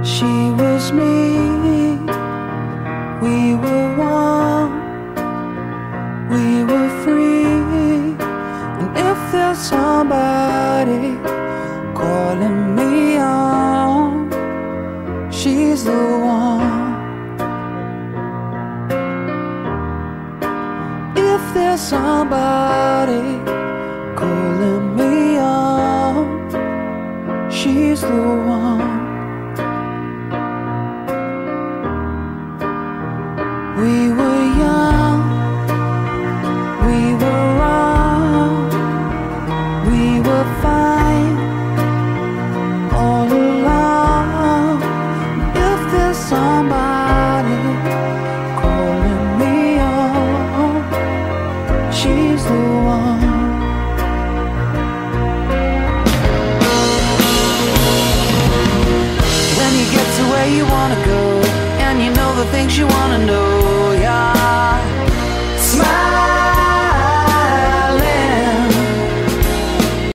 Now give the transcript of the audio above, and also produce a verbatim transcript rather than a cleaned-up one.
She was me, we were one, we were free. And if there's somebody calling me on, she's the one. If there's somebody calling me on, she's the one. We were young, we were wrong, we were fine all along. If there's somebody calling me on, she's the one. When you get to where you wanna go, and you know the things you wanna know,